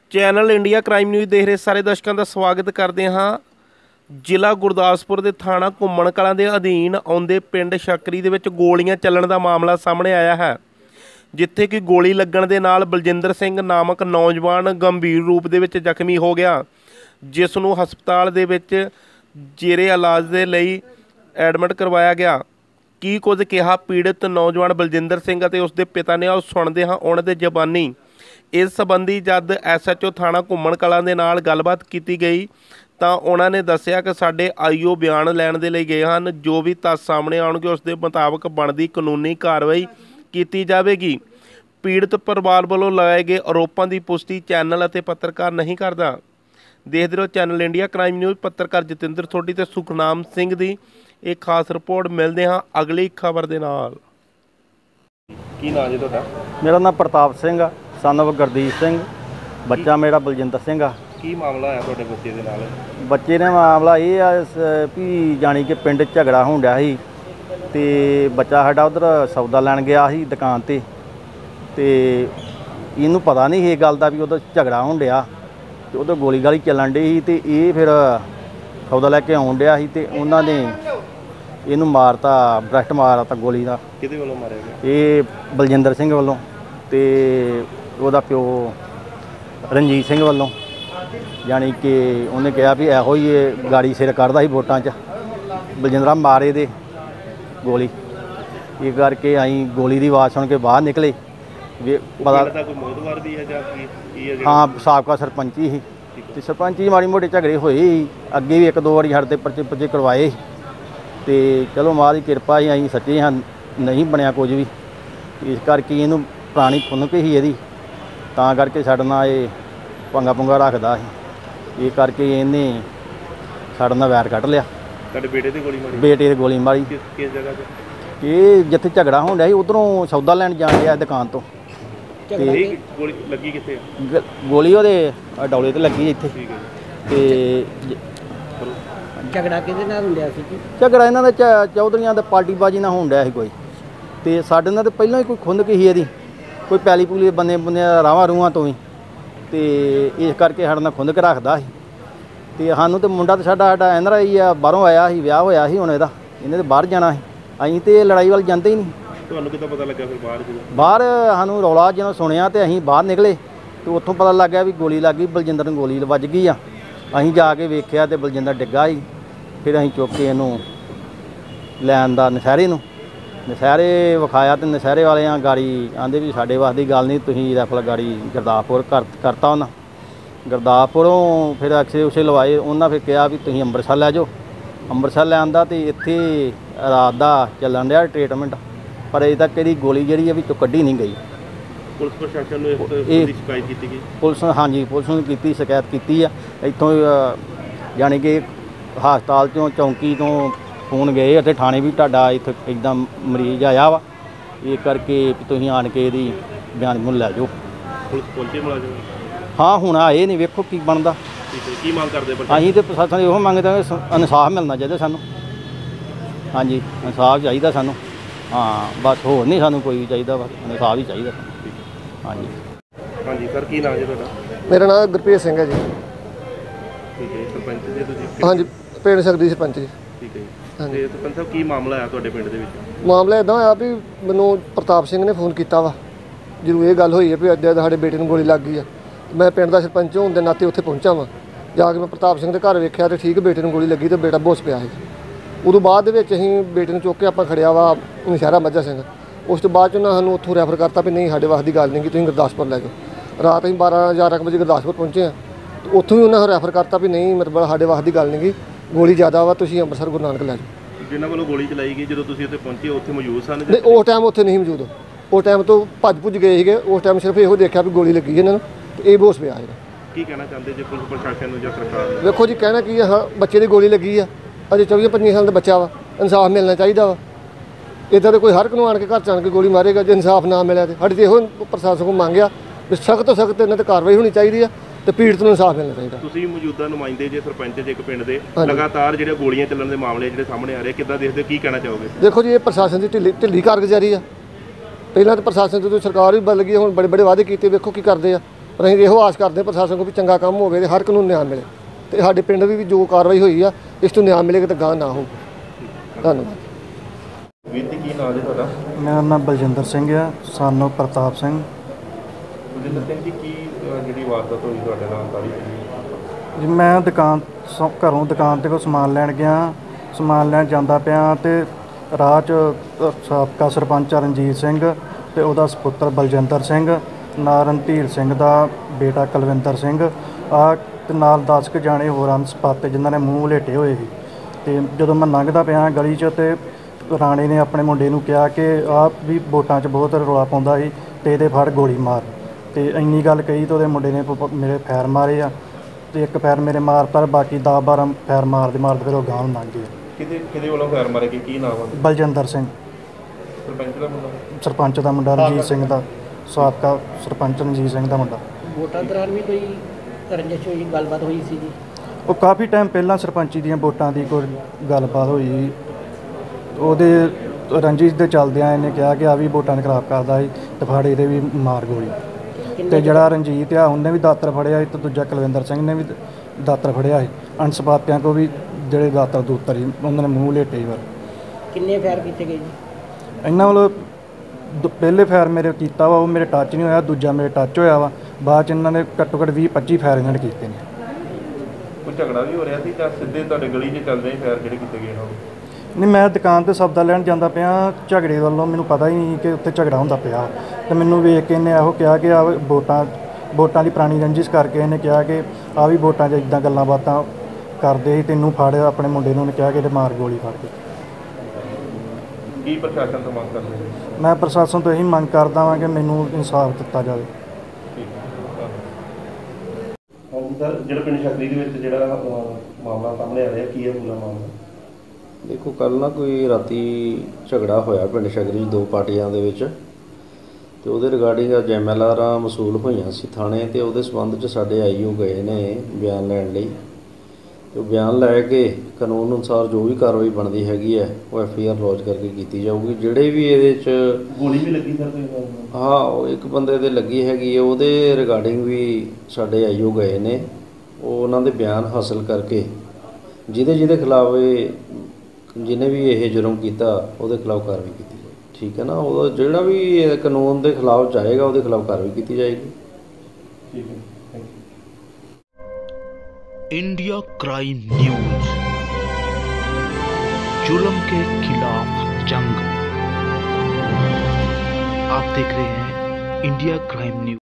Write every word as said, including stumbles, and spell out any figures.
Channel India crime news ਦੇਖ ਰਹੇ ਸਾਰੇ ਦਰਸ਼ਕਾਂ ਦਾ ਸਵਾਗਤ ਕਰਦੇ ਹਾਂ। ਜ਼ਿਲ੍ਹਾ ਗੁਰਦਾਸਪੁਰ ਦੇ ਥਾਣਾ ਘੁੰਮਣ ਕਲਾਂ ਦੇ ਅਧੀਨ ਆਉਂਦੇ ਪਿੰਡ ਸ਼ਕਰੀ ਦੇ ਵਿੱਚ ਗੋਲੀਆਂ ਚੱਲਣ ਦਾ ਮਾਮਲਾ ਸਾਹਮਣੇ ਆਇਆ ਹੈ, ਜਿੱਥੇ ਕਿ ਗੋਲੀ ਲੱਗਣ ਦੇ ਨਾਲ ਬਲਜਿੰਦਰ ਸਿੰਘ ਨਾਮਕ ਨੌਜਵਾਨ ਗੰਭੀਰ ਰੂਪ ਦੇ ਵਿੱਚ ਜ਼ਖਮੀ ਹੋ ਗਿਆ, ਜਿਸ ਨੂੰ ਹਸਪਤਾਲ ਦੇ ਵਿੱਚ ਜੇਰੇ ਇਲਾਜ ਦੇ ਲਈ ਐਡਮਿਟ ਕਰਵਾਇਆ ਗਿਆ। ਕੀ ਕੁਝ ਕਿਹਾ ਪੀੜਤ ਨੌਜਵਾਨ ਬਲਜਿੰਦਰ ਸਿੰਘ ਅਤੇ ਉਸ ਦੇ ਪਿਤਾ ਨੇ, ਆਓ ਸੁਣਦੇ ਹਾਂ ਉਹਨਾਂ ਦੇ ਜ਼ਬਾਨੀ। ਇਸ ਸੰਬੰਧੀ ਜਦ ਐਸ ਐਚ ਓ ਥਾਣਾ ਘੁੰਮਣ ਕਲਾਂ ਦੇ ਨਾਲ ਗੱਲਬਾਤ ਕੀਤੀ ਗਈ ਤਾਂ ਉਹਨਾਂ ਨੇ ਦੱਸਿਆ ਕਿ ਸਾਡੇ ਆਈਓ ਬਿਆਨ ਲੈਣ ਦੇ ਲਈ ਗਏ ਹਨ। ਜੋ ਵੀ ਤੱਥ ਸਾਹਮਣੇ ਆਉਣਗੇ ਉਸ ਦੇ ਮੁਤਾਬਕ ਬਣਦੀ ਕਾਨੂੰਨੀ ਕਾਰਵਾਈ ਕੀਤੀ ਜਾਵੇਗੀ। ਪੀੜਤ ਪਰਿਵਾਰ ਵੱਲੋਂ ਲਗਾਏ ਗਏ ਆਰੋਪਾਂ ਦੀ ਪੁਸ਼ਟੀ ਚੈਨਲ ਅਤੇ ਪੱਤਰਕਾਰ ਨਹੀਂ ਕਰਦਾ। ਦੇਖਦੇ ਰਹੋ ਚੈਨਲ ਇੰਡੀਆ ਕ੍ਰਾਈਮ ਨਿਊਜ਼। ਪੱਤਰਕਾਰ ਜਤਿੰਦਰ ਸੋਢੀ ਤੇ ਸੁਖਨਾਮ ਸਿੰਘ ਦੀ एक खास रिपोर्ट। मिलते हाँ अगली खबर के नाल। की नाम जी तुहाडा? मेरा नाम प्रताप सिंह सन ऑफ गुरदीप सिंह, बच्चा मेरा बलजिंदर सिंह आ। की मामला है तुहाडे बच्चे दे नाल? बच्चे ने मामला ये आ भी जानी कि पिंड झगड़ा होण डया सी ते बच्चा साडा उधर सौदा लैण गया सी दुकान ते ते इहनूं पता नहीं इस गल दा भी उधर झगड़ा होण डया ते उधर गोली गाली चलन डी सी ते ये फिर सौदा लैके आउण डया सी ते उन्हां ने ਇਹਨੂੰ ਮਾਰਤਾ, ਬ੍ਰੈਸਟ ਮਾਰਤਾ ਗੋਲੀ ਦਾ। ਕਿਹਦੇ ਵੱਲੋਂ ਮਾਰਿਆ ਗਿਆ? ਇਹ ਬਲਜਿੰਦਰ ਸਿੰਘ ਵੱਲੋਂ ਤੇ ਉਹਦਾ ਪਿਓ ਰਣਜੀਤ ਸਿੰਘ ਵੱਲੋਂ। ਜਾਣੀ ਕਿ ਉਹਨੇ ਕਿਹਾ ਵੀ ਇਹੋ ਹੀ ਇਹ ਗਾੜੀ ਸਿਰ ਕੱਢਦਾ ਸੀ ਵੋਟਾਂ 'ਚ, ਬਲਜਿੰਦਰਾ ਮਾਰੇ ਦੇ ਗੋਲੀ। ਇਹ ਕਰਕੇ ਅਸੀਂ ਗੋਲੀ ਦੀ ਆਵਾਜ਼ ਸੁਣ ਕੇ ਬਾਹਰ ਨਿਕਲੇ। ਵੀ ਪਤਾ ਕੋਈ ਮੋਦਵਾਰ ਵੀ ਹੈ ਜਾਂ ਕੀ ਹੈ? ਹਾਂ, ਸਾਬਕਾ ਸਰਪੰਚ ਹੀ ਸੀ ਤੇ ਸਰਪੰਚ ਹੀ ਮਾੜੀ ਮੋਟੀ ਝਗੜੇ ਹੋਏ ਸੀ। ਅੱਗੇ ਵੀ ਇੱਕ ਦੋ ਵਾਰੀ ਸਾਡੇ 'ਤੇ ਪਰਚੇ ਪੁਰਚੇ ਕਰਵਾਏ ਤੇ ਚਲੋ ਮਾਂ ਦੀ ਕਿਰਪਾ ਹੀ ਅਸੀਂ ਸੱਚੇ ਹਾਂ, ਨਹੀਂ ਬਣਿਆ ਕੁਝ ਵੀ। ਇਸ ਕਰਕੇ ਇਹਨੂੰ ਪੁਰਾਣੀ ਖੁੰਨਕ ਹੀ ਇਹਦੀ, ਤਾਂ ਕਰਕੇ ਸਾਡੇ ਨਾਲ ਇਹ ਪੰਗਾ ਪੁੰਗਾ ਰੱਖਦਾ ਸੀ। ਇਹ ਕਰਕੇ ਇਹਨੇ ਸਾਡੇ ਨਾਲ ਵੈਰ ਕੱਢ ਲਿਆ। ਤੁਹਾਡੇ ਬੇਟੇ ਦੀ ਗੋਲੀ ਮਾਰੀ? ਬੇਟੇ ਦੀ ਗੋਲੀ ਮਾਰੀ। ਕਿਸ ਕਿਸ ਜਗ੍ਹਾ 'ਤੇ? ਇਹ ਜਿੱਥੇ ਝਗੜਾ ਹੋਣ ਡਿਆ ਸੀ ਉੱਧਰੋਂ ਸੌਦਾ ਲੈਣ ਜਾਣ ਡਿਆ ਦੁਕਾਨ ਤੋਂ। ਤੇ ਗੋਲੀ ਲੱਗੀ ਕਿੱਥੇ? ਗੋਲੀ ਉਹਦੇ ਡੌਲੇ 'ਤੇ ਲੱਗੀ ਇੱਥੇ। ਠੀਕ ਹੈ। ਤੇ ਝਗੜਾ ਕਿਹਦੇ ਨਾਲ ਹੁੰਦਿਆ ਸੀ ਜੀ? ਝਗੜਾ ਇਹਨਾਂ ਦੇ ਚੌਧਰੀਆਂ ਦੇ ਪਾਰਟੀਬਾਜੀ ਨਾਲ ਹੋਣ ਡਿਆ ਸੀ ਕੋਈ। ਤੇ ਸਾਡੇ ਨਾਲ ਤਾਂ ਪਹਿਲਾਂ ਹੀ ਕੋਈ ਖੁੰਦਕ ਸੀ ਇਹਦੀ, ਕੋਈ ਪੈਲੀ ਪੂਲੀ ਬੰਨੇ ਬੰਨੇ ਰਾਵਾਂ ਰੂਹਾਂ ਤੋਂ ਵੀ। ਤੇ ਇਸ ਕਰਕੇ ਸਾਡੇ ਨਾਲ ਖੁੰਦਕ ਰੱਖਦਾ ਸੀ। ਤੇ ਸਾਨੂੰ ਤੇ ਮੁੰਡਾ ਤਾਂ ਸਾਡਾ ਸਾਡਾ ਐਨ ਆਰ ਆਈ ਆ, ਬਾਹਰੋਂ ਆਇਆ ਸੀ, ਵਿਆਹ ਹੋਇਆ ਸੀ ਹੁਣ ਇਹਦਾ, ਇਹਨੇ ਤਾਂ ਬਾਹਰ ਜਾਣਾ ਸੀ। ਅਸੀਂ ਤੇ ਲੜਾਈ ਵੱਲ ਜਾਂਦੇ ਹੀ ਨਹੀਂ। ਤੁਹਾਨੂੰ ਕਿੱਦਾਂ ਪਤਾ ਲੱਗਾ ਫਿਰ ਬਾਹਰ? ਬਾਹਰ ਸਾਨੂੰ ਰੌਲਾ ਜਦੋਂ ਸੁਣਿਆ ਤੇ ਅਸੀਂ ਬਾਹਰ ਨਿਕਲੇ ਤੇ ਉੱਥੋਂ ਪਤਾ ਲੱਗ ਗਿਆ ਵੀ ਗੋਲੀ ਲੱਗ ਗਈ, ਬਲਜਿੰਦਰ ਨੂੰ ਗੋਲੀ ਵੱਜ ਗਈ ਆ। ਅਸੀਂ ਜਾ ਕੇ ਵੇਖਿਆ ਤੇ ਬਲਜਿੰਦਰ ਡਿੱਗਾ ਸੀ। ਫਿਰ ਅਸੀਂ ਚੁੱਕ ਕੇ ਇਹਨੂੰ ਲੈਣ ਦਾ ਨਸ਼ਹਿਰੇ ਨੂੰ ਨਸ਼ਹਿਰੇ ਵਿਖਾਇਆ ਤੇ ਨਸ਼ਹਿਰੇ ਵਾਲਿਆਂ ਗਾੜੀ ਆਂਦੇ ਵੀ ਸਾਡੇ ਵਾਸ ਦੀ ਗੱਲ ਨਹੀਂ, ਤੁਸੀਂ ਰੈਫਲ ਗਾੜੀ ਗੁਰਦਾਸਪੁਰ ਕਰ ਕਰਤਾ ਉਹਨਾਂ। ਗੁਰਦਾਸਪੁਰੋਂ ਫਿਰ ਅਕਸੇ ਉਸੇ ਲਵਾਏ ਉਹਨਾਂ। ਫਿਰ ਕਿਹਾ ਵੀ ਤੁਸੀਂ ਅੰਮ੍ਰਿਤਸਰ ਲੈ ਜਾਓ। ਅੰਮ੍ਰਿਤਸਰ ਲੈ ਆਂਦਾ ਤੇ ਇੱਥੇ ਰਾਤ ਦਾ ਚੱਲਣ ਡਿਆ ਟ੍ਰੀਟਮੈਂਟ, ਪਰ ਅਜੇ ਤੱਕ ਇਹਦੀ ਗੋਲੀ ਜਿਹੜੀ ਆ ਵੀ ਚੋਂ ਕੱਢੀ ਨਹੀਂ ਗਈ। ਪੁਲਿਸ ਪ੍ਰਸ਼ਾਸਨ ਨੂੰ ਇਸ ਦੀ ਸ਼ਿਕਾਇਤ ਕੀਤੀ ਗਈ? ਪੁਲਿਸ ਹਾਂਜੀ ਪੁਲਿਸ ਨੂੰ ਕੀਤੀ, ਸ਼ਿਕਾਇਤ ਕੀਤੀ ਆ। ਇੱਥੋਂ ਜਾਣੀ ਕਿ ਹਸਪਤਾਲ ਤੋਂ ਚੌਂਕੀ ਤੋਂ ਫੋਨ ਗਏ ਅਤੇ ਥਾਣੇ ਵੀ ਤੁਹਾਡਾ ਇੱਥੇ ਇੱਦਾਂ ਮਰੀਜ਼ ਆਇਆ ਵਾ, ਇਹ ਕਰਕੇ ਵੀ ਤੁਸੀਂ ਆਣ ਕੇ ਇਹਦੀ ਬਿਆਨ ਮੁੱਲ ਲੈ ਜਾਓ। ਪੁਲਿਸ ਪਹੁੰਚੇ ਮੁਲਾਜ਼ਮ? ਹਾਂ, ਹੁਣ ਆਏ ਨਹੀਂ, ਵੇਖੋ ਕੀ ਬਣਦਾ। ਕੀ ਮੰਗ ਕਰਦੇ? ਅਸੀਂ ਤਾਂ ਪ੍ਰਸ਼ਾਸਨ ਇਹੋ ਮੰਗਦੇ ਹਾਂ ਕਿ ਇਨਸਾਫ ਮਿਲਣਾ ਚਾਹੀਦਾ ਸਾਨੂੰ। ਹਾਂਜੀ, ਇਨਸਾਫ ਚਾਹੀਦਾ ਸਾਨੂੰ। ਹਾਂ, ਬਸ ਹੋਰ ਨਹੀਂ ਸਾਨੂੰ ਕੋਈ ਵੀ ਚਾਹੀਦਾ, ਬਸ ਇਨਸਾਫ ਹੀ ਚਾਹੀਦਾ। ਹਾਂਜੀ ਹਾਂਜੀ ਸਰ, ਕੀ ਨਾਮ ਜੀ ਤੁਹਾਡਾ? ਮੇਰਾ ਨਾਮ ਗੁਰਪ੍ਰੀਤ ਸਿੰਘ ਹੈ ਜੀ। ਠੀਕ ਹੈ। ਸਰਪੰਚ ਜੀ ਤੁਸੀਂ? ਹਾਂਜੀ, ਪਿੰਡ ਸਕਦੀ ਸਰਪੰਚ ਜੀ। ਠੀਕ ਹੈ ਜੀ। ਤੇ ਸਰਪੰਚ ਸਾਹਿਬ, ਕੀ ਮਾਮਲਾ ਆਇਆ ਤੁਹਾਡੇ ਪਿੰਡ ਦੇ ਵਿੱਚ? ਮਾਮਲਾ ਇੱਦਾਂ ਹੋਇਆ ਵੀ ਮੈਨੂੰ ਪ੍ਰਤਾਪ ਸਿੰਘ ਨੇ ਫੋਨ ਕੀਤਾ ਵਾ, ਜਦੋਂ ਇਹ ਗੱਲ ਹੋਈ ਹੈ ਵੀ ਅੱਜ ਸਾਡੇ ਬੇਟੇ ਨੂੰ ਗੋਲੀ ਲੱਗ ਗਈ ਆ। ਮੈਂ ਪਿੰਡ ਦਾ ਸਰਪੰਚ ਹੋਣ ਦੇ ਨਾਤੇ ਉੱਥੇ ਪਹੁੰਚਾ ਵਾਂ। ਜਾ ਕੇ ਮੈਂ ਪ੍ਰਤਾਪ ਸਿੰਘ ਦੇ ਘਰ ਵੇਖਿਆ ਤੇ ਠੀਕ ਬੇਟੇ ਨੂੰ ਗੋਲੀ ਲੱਗੀ ਤੇ ਬੇਟਾ ਬੋਸ ਪਿਆ ਸੀ। ਉਦੋਂ ਬਾਅਦ ਦੇ ਵਿੱਚ ਅਸੀਂ ਬੇਟੇ ਨੂੰ ਚੁੱਕ ਕੇ ਆਪਾਂ ਖੜਿਆ ਵਾ ਨਸ਼ਹਿਰਾ ਮੱਝਾ ਸਿੰਘ। ਉਸ ਤੋਂ ਬਾਅਦ 'ਚ ਉਹਨਾਂ ਸਾਨੂੰ ਉੱਥੋਂ ਰੈਫਰ ਕਰਤਾ ਵੀ ਨਹੀਂ, ਸਾਡੇ ਵਾਸ ਦੀ ਗੱਲ ਨਹੀਂ ਕਿ ਤੁਸੀਂ ਗੁਰਦਾਸਪੁਰ ਲੈ ਜਾਓ। ਰਾਤ ਅਸੀਂ ਬਾਰਾਂ ਗਿਆਰਾਂ ਕੁ ਵਜੇ ਗੁਰਦਾਸਪੁਰ ਪਹੁੰਚੇ ਹਾਂ ਤੇ ਉੱਥੋਂ ਵੀ ਉਹਨਾਂ ਨੂੰ ਰੈਫਰ ਕਰਤਾ ਵੀ ਨਹੀਂ, ਮਤਲਬ ਸਾਡੇ ਵਾਸ ਦੀ ਗੱਲ ਨਹੀਂ ਗੀ, ਗੋਲੀ ਜ਼ਿਆਦਾ ਵਾ, ਤੁਸੀਂ ਅੰਮ੍ਰਿਤਸਰ ਗੁਰੂ ਨਾਨਕ ਲੈ ਜਾਓ। ਜਿਨ੍ਹਾਂ ਵੱਲੋਂ ਗੋਲੀ ਚਲਾਈ ਗਈ, ਜਦੋਂ ਤੁਸੀਂ ਉੱਥੇ ਪਹੁੰਚੇ ਉੱਥੇ ਮੌਜੂਦ ਸਨ? ਨਹੀਂ, ਉਸ ਟਾਈਮ ਉੱਥੇ ਨਹੀਂ ਮੌਜੂਦ। ਉਸ ਟਾਈਮ ਤੋਂ ਭੱਜ ਭੁੱਜ ਗਏ ਸੀਗੇ। ਉਸ ਟਾਈਮ ਸਿਰਫ ਇਹੋ ਦੇਖਿਆ ਵੀ ਗੋਲੀ ਲੱਗੀ ਇਹਨਾਂ ਨੂੰ ਤੇ ਇਹ ਬੋਸ ਪਿਆ ਹੈਗਾ। ਕੀ ਕਹਿਣਾ ਚਾਹੁੰਦੇ ਜੇ ਪੁਲਿਸ ਪ੍ਰਸ਼ਾਸਨ ਨੂੰ ਜਾਂ ਸਰਕਾਰ ਨੂੰ? ਵੇਖੋ ਜੀ, ਕਹਿਣਾ ਕੀ ਆ, ਹਾਂ ਬੱਚੇ ਦੀ ਗੋਲੀ ਲੱਗੀ ਆ, ਅਜੇ ਚੌਵੀ ਪੱਚੀ ਸਾਲ ਦਾ ਬੱਚਾ ਵਾ, ਇਨਸਾਫ ਮਿਲਣਾ ਚਾਹੀਦਾ ਵਾ। ਇੱਦਾਂ ਦੇ ਕੋਈ ਹਰ ਇੱਕ ਨੂੰ ਆਣ ਕੇ ਘਰ 'ਚ ਆਣ ਕੇ ਗੋਲੀ ਮਾਰੇਗਾ, ਜੇ ਇਨਸਾਫ ਨਾ ਮਿਲਿਆ ਤੇ ਸਾਡੀ ਤਾਂ ਇਹੋ ਪ੍ਰਸ਼ਾਸਨ ਕੋਲ ਮੰਗਿਆ ਵੀ ਸਖਤ ਤੋਂ ਸਖਤ ਇਹਨਾਂ 'ਤੇ ਕਾਰਵਾਈ ਹੋਣੀ ਚਾਹੀਦੀ ਆ ਤੇ ਪੀੜਤ ਨੂੰ ਇਨਸਾਫ ਮਿਲਣਾ ਚਾਹੀਦਾ। ਤੁਸੀਂ ਮੌਜੂਦਾ ਨੁਮਾਇੰਦੇ ਜੇ ਸਰਪੰਚ ਜੇ ਇੱਕ ਪਿੰਡ ਦੇ, ਲਗਾਤਾਰ ਜਿਹੜੇ ਗੋਲੀਆਂ ਚੱਲਣ ਦੇ ਮਾਮਲੇ ਜਿਹੜੇ ਸਾਹਮਣੇ ਆ ਰਹੇ, ਕਿੱਦਾਂ ਦੇਖਦੇ, ਕੀ ਕਹਿਣਾ ਚਾਹੋਗੇ? ਦੇਖੋ ਜੀ, ਇਹ ਪ੍ਰਸ਼ਾਸਨ ਦੀ ਢਿੱਲੀ ਢਿੱਲੀ ਕਾਰਗੁਜ਼ਾਰੀ ਆ। ਪਹਿਲਾਂ ਤਾਂ ਪ੍ਰਸ਼ਾਸਨ ਤੋਂ ਸਰਕਾਰ ਵੀ ਬਦਲ ਗਈ, ਹੁਣ ਬੜੇ ਬੜੇ ਵਾਅਦੇ ਕੀਤੇ, ਵੇਖੋ ਕੀ ਕਰਦੇ ਆ। ਪਰ ਅਸੀਂ ਇਹੋ ਆਸ ਕਰਦੇ ਪ੍ਰਸ਼ਾਸਨ ਕੋਲ ਵੀ ਚੰਗਾ ਕੰਮ ਹੋਵੇ ਤੇ ਹਰ ਇੱਕ ਨੂੰ ਨਿਆਂ ਮਿਲੇ ਤੇ ਸਾਡੇ ਪਿੰਡ ਵੀ ਜੋ ਕਾਰਵਾਈ ਹੋਈ ਆ ਇਸ ਤੋਂ ਨਿਆਂ ਮਿਲੇਗਾ ਤਾਂ ਗਾਂ ਨਾ ਹੋਊਗਾ। ਧੰਨਵਾਦ। ਵੀਰ ਜੀ ਕੀ ਨਾਮ ਹੈ ਤੁਹਾਡਾ? ਮੇਰਾ ਨਾਮ ਬਲਜਿੰਦਰ ਸਿੰਘ ਆ, ਸਾਨੂੰ ਪ੍ਰਤਾਪ ਸਿੰਘ। ਬਲਜਿੰਦਰ ਸਿੰਘ ਜੀ ਕੀ ਜਿਹੜੀ ਵਾਰਦਾਤ ਹੋਈ ਤੁਹਾਡੇ ਨਾਲ ਸਾਰੀ ਜੀ ਮੈਂ ਦੁਕਾਨ ਸੌ- ਘਰੋਂ ਦੁਕਾਨ ਤੇ ਕੋਈ ਸਮਾਨ ਲੈਣ ਗਿਆ, ਸਮਾਨ ਲੈਣ ਜਾਂਦਾ ਪਿਆ ਤੇ ਰਾਹ 'ਚ ਅ, ਸਾਬਕਾ ਸਰਪੰਚ ਰਣਜੀਤ ਸਿੰਘ ਤੇ ਉਹਦਾ ਸਪੁੱਤਰ ਬਲਜਿੰਦਰ ਸਿੰਘ ਨਾਲ ਰਣਧੀਰ ਸਿੰਘ ਦਾ ਬੇਟਾ ਕੁਲਵਿੰਦਰ ਸਿੰਘ ਆ ਤੇ ਨਾਲ ਦਸ ਕੁ ਜਾਣੇ ਹੋਰ ਹਨ ਸਪਾਤੇ ਜਿਨ੍ਹਾਂ ਨੇ ਮੂੰਹ ਲੇਟੇ ਹੋਏ ਸੀ। ਤੇ ਜਦੋਂ ਮੈਂ ਲੰਘਦਾ ਪਿਆ ਗਲੀ 'ਚ ਤੇ ਰਾਣੇ ਨੇ ਆਪਣੇ ਮੁੰਡੇ ਨੂੰ ਕਿਹਾ ਕਿ ਆਹ ਵੀ ਵੋਟਾਂ 'ਚ ਬਹੁਤ ਰੌਲਾ ਪਾਉਂਦਾ ਸੀ ਤੇ ਇਹਦੇ ਫੜ ਗੋਲੀ ਮਾਰ। ਤੇ ਇੰਨੀ ਗੱਲ ਕਹੀ ਤਾਂ ਉਹਦੇ ਮੁੰਡੇ ਨੇ ਪ- ਮੇਰੇ ਫੈਰ ਮਾਰੇ ਆ ਤੇ ਇੱਕ ਫੈਰ ਮੇਰੇ ਮਾਰ ਪਰ ਬਾਕੀ ਦਸ ਬਾਰਾਂ ਫੈਰ ਮਾਰਦੇ ਮਾਰਦੇ ਫਿਰ ਉਹ ਗਾਂਹ ਨੂੰ ਲੰਘ ਗਏ। ਕਿਹਦੇ ਕਿਹਦੇ ਵੱਲੋਂ ਫਾਇਰ ਮਾਰੇ ਗਏ, ਕੀ ਨਾਮ ਹੈ? ਬਲਜਿੰਦਰ ਸਿੰਘ ਸਰਪੰਚ ਦਾ ਮੁੰਡਾ? ਸਰਪੰਚ ਦਾ ਮੁੰਡਾ, ਰਣਜੀਤ ਸਿੰਘ ਦਾ ਸਾਬਕਾ ਸਰਪੰਚ ਰਣਜੀਤ ਸਿੰਘ ਦਾ ਮੁੰਡਾ। ਵੋਟਾਂ ਦੌਰਾਨ ਵੀ ਕੋਈ ਰੰਜਿਸ਼ ਹੋਈ, ਗੱਲਬਾਤ ਹੋਈ ਸੀ ਜੀ? ਉਹ ਕਾਫੀ ਟਾਈਮ ਪਹਿਲਾਂ ਸਰਪੰਚੀ ਦੀਆਂ ਵੋਟਾਂ ਦੀ ਕੋਈ ਗੱਲਬਾਤ ਹੋਈ, ਉਹਦੇ ਰਣਜੀਤ ਦੇ ਚੱਲਦਿਆਂ ਇਹਨੇ ਕਿਹਾ ਕਿ ਆ ਵੀ ਵੋਟਾਂ ਖਰਾਬ ਕਰਦਾ ਸੀ ਤੇ ਫੜ ਇਹਦੇ ਵੀ ਮਾਰ ਗੋਲੀ। ਤੇ ਜਿਹੜਾ ਰਣਜੀਤ ਆ ਉਹਨੇ ਵੀ ਦਾਤਰ ਫੜਿਆ ਸੀ ਤੇ ਦੂਜਾ ਕੁਲਵਿੰਦਰ ਸਿੰਘ ਨੇ ਵੀ ਦਾਤਰ ਫੜਿਆ ਸੀ। ਅਣਸਪਾਤਿਆਂ ਕੋ ਵੀ ਜਿਹੜੇ ਦਾਤਰ ਦੂਤਰ ਸੀ ਉਹਨਾਂ ਨੇ ਮੂੰਹ ਲੇਟੇ ਸੀ। ਪਰ ਕਿੰਨੇ ਫਾਇਰ ਕੀਤੇ ਗਏ ਜੀ? ਇਹਨਾਂ ਵੱਲੋਂ ਦ- ਪਹਿਲੇ ਫਾਇਰ ਮੇਰੇ ਕੀਤਾ ਵਾ ਉਹ ਮੇਰੇ ਟੱਚ ਨਹੀਂ ਹੋਇਆ, ਦੂਜਾ ਮੇਰੇ ਟੱਚ ਹੋਇਆ ਵਾ। ਬਾਅਦ ਚ ਇਹਨਾਂ ਨੇ ਘੱਟੋ ਘੱਟ ਵੀਹ ਪੱਚੀ ਫਾਇਰ ਇਹਨਾਂ ਨੇ ਕੀਤੇ ਨੇ। ਕੋਈ ਝਗੜਾ ਵੀ ਹੋ ਰਿਹਾ ਸੀ ਜਾਂ ਸਿੱਧੇ ਤੁਹਾਡੇ ਗਲੀ 'ਚ ਚੱਲਦੇ ਹੀ ਫਾਇਰ ਜਿਹੜੇ ਕੀਤੇ ਗਏ ਹਨ? ਨਹੀਂ ਮੈਂ ਦੁਕਾਨ ਤੇ ਸੌਦਾ ਲੈਣ ਜਾਂਦਾ ਪਿਆ, ਝਗੜੇ ਵੱਲੋਂ ਮੈਨੂੰ ਪਤਾ ਹੀ ਨਹੀਂ ਕਿ ਉੱਥੇ ਝਗੜਾ ਹੁੰਦਾ ਪਿਆ। ਤੇ ਮੈਨੂੰ ਵੇਖ ਕੇ ਇਹਨੇ ਇਹੋ ਕਿਹਾ ਕਿ ਆ ਵੋਟਾਂ ਵੋਟਾਂ ਦੀ ਪੁਰਾਣੀ ਰੰਜਿਸ਼ ਕਰਕੇ ਇਹਨੇ ਕਿਹਾ ਕਿ ਆ ਵੀ ਵੋਟਾਂ 'ਚ ਇੱਦਾਂ ਗੱਲਾਂ ਬਾਤਾਂ ਕਰਦੇ ਸੀ, ਤੈਨੂੰ ਫੜ ਆਪਣੇ ਮੁੰਡੇ ਨੂੰ ਉਹਨੇ ਕਿਹਾ ਕਿ ਇਹਦੇ ਮਾਰ ਗੋਲੀ ਫੜ ਕੇ। ਕੀ ਪ੍ਰਸ਼ਾਸਨ ਤੋਂ ਮੰਗ ਕਰਦੇ ਹੋ? ਮੈਂ ਪ੍ਰਸ਼ਾਸਨ ਤੋਂ ਇਹੀ ਮੰਗ ਕਰਦਾ ਹਾਂ ਕਿ ਮੈਨੂੰ ਇਨਸਾਫ ਦਿੱਤਾ ਜਾਵੇ। ਠੀਕ ਹੈ। ਹਾਂਜੀ ਸਰ, ਜਿਹੜਾ ਪਿੰਡ ਸ਼ਕਰੀ ਦੇ ਵਿੱਚ ਜਿਹੜਾ ਅਹ, ਮਾਮਲਾ ਸਾਹਮਣੇ ਆ ਰਿਹਾ, ਕੀ ਹੈ ਪੂਰਾ ਮਾਮਲਾ? ਦੇਖੋ ਕੱਲ੍ਹ ਨਾ ਕੋਈ ਰਾਤੀ ਝਗੜਾ ਹੋਇਆ ਪਿੰਡ ਸ਼ਗਰੀ 'ਚ ਦੋ ਪਾਰਟੀਆਂ ਦੇ ਵਿੱਚ, ਤੇ ਉਹਦੇ ਰਿਗਾਰਡਿੰਗ ਅੱਜ ਐਮ ਐਲ ਆਰਾਂ ਮਸੂਲ ਹੋਈਆਂ ਸੀ ਥਾਣੇ, ਤੇ ਉਹਦੇ ਸੰਬੰਧ 'ਚ ਸਾਡੇ ਆਈ ਓ ਗਏ ਨੇ ਬਿਆਨ ਲੈਣ ਲਈ। ਤੇ ਉਹ ਬਿਆਨ ਲੈ ਕੇ ਕਾਨੂੰਨ ਅਨੁਸਾਰ ਜੋ ਵੀ ਕਾਰਵਾਈ ਬਣਦੀ ਹੈਗੀ ਹੈ ਉਹ ਐਫ ਆਈ ਆਰ ਲੌਜ ਕਰਕੇ ਕੀਤੀ ਜਾਊਗੀ। ਜਿਹੜੇ ਵੀ ਇਹਦੇ 'ਚ ਗੋਲੀ ਵੀ ਲੱਗੀ ਸਰ ਕੋਈ? ਹਾਂ ਉਹ ਇੱਕ ਬੰਦੇ ਦੇ ਲੱਗੀ ਹੈਗੀ ਹੈ, ਉਹਦੇ ਰਿਗਾਰਡਿੰਗ ਵੀ ਸਾਡੇ ਆਈ ਓ ਗਏ ਨੇ। ਉਹ ਉਹਨਾਂ ਦੇ ਬਿਆਨ ਹਾਸਲ ਕਰਕੇ ਜਿਹਦੇ ਜਿਹਦੇ ਖਿਲਾਫ ਇਹ ਜਿਹਨੇ ਵੀ ਇਹ ਜੁਰਮ ਕੀਤਾ ਉਹਦੇ ਖਿਲਾਫ ਕਾਰਵਾਈ ਕੀਤੀ ਜਾਏ। ਠੀਕ ਹੈ ਨਾ, ਉਹਦਾ ਜਿਹੜਾ ਵੀ ਇਹ ਕਾਨੂੰਨ ਦੇ ਖਿਲਾਫ ਜਾਏਗਾ ਉਹਦੇ ਖਿਲਾਫ ਕਾਰਵਾਈ ਕੀਤੀ ਜਾਏਗੀ। ਠੀਕ ਹੈ, thank you. India crime news, जुल्म के खिलाफ जंग। आप देख रहे हैं इंडिया क्राइम न्यूज।